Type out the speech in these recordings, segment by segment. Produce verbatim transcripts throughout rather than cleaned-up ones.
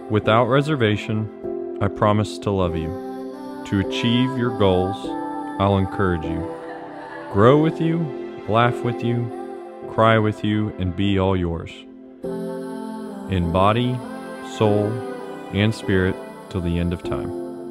Without reservation, I promise to love you. To achieve your goals, I'll encourage you. Grow with you, laugh with you, cry with you, and be all yours. In body, soul, and spirit till the end of time.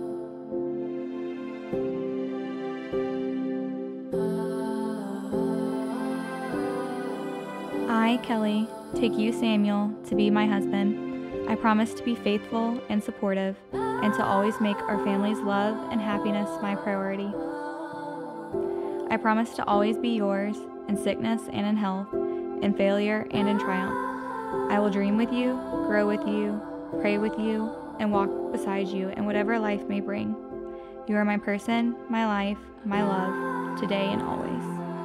I, Kelly, take you, Samuel, to be my husband. I promise to be faithful and supportive, and to always make our family's love and happiness my priority. I promise to always be yours, in sickness and in health, in failure and in triumph. I will dream with you, grow with you, pray with you, and walk beside you in whatever life may bring. You are my person, my life, my love, today and always.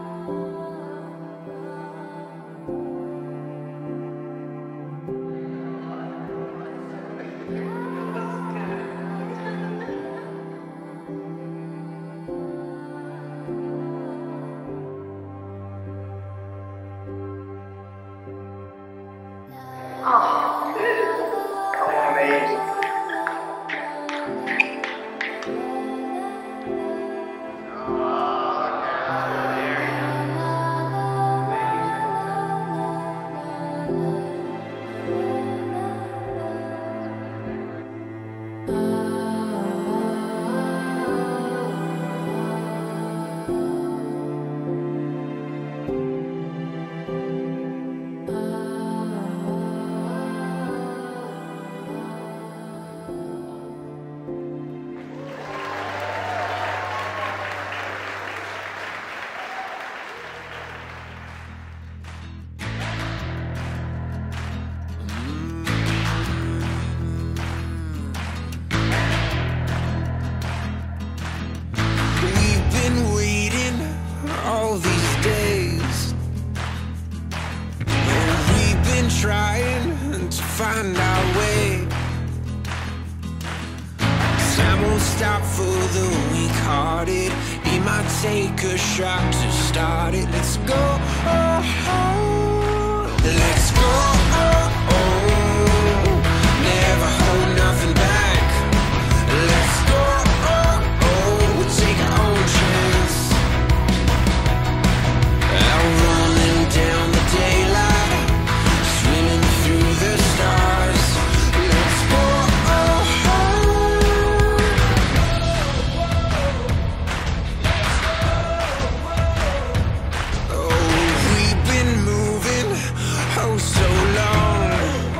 Oh, amazing. Trying to find our way. Time won't stop for the weak-hearted. It might take a shot to start it. Let's go, oh, oh. Let's go, oh, oh. Never hold nothing back. Let's go, oh, oh. We'll take our own chance. I'm running down the daylight, through the stars. Let's go, oh, oh. Oh, we've been moving oh so long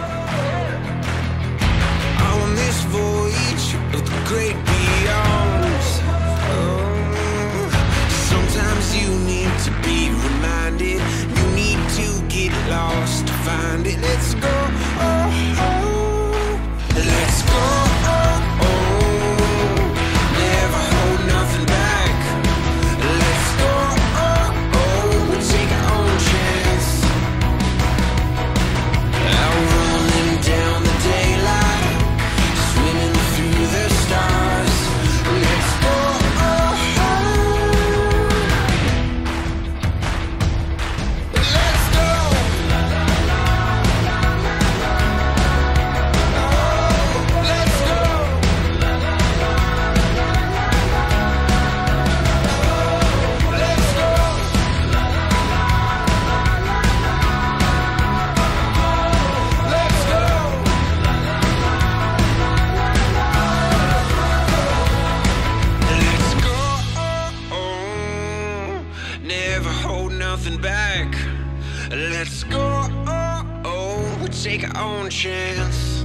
on this voyage of the great beyond. Oh, sometimes you need to be reminded. You need to get lost to find it. Let's go, oh, oh. Let's go, oh, oh. Never hold nothing back. Let's go, oh, oh. We'll take our own chance. I'm running down the daylight, swimming through the stars. Let's go, oh, oh. Let's go. Back. Let's go, oh, oh, we'll take our own chance.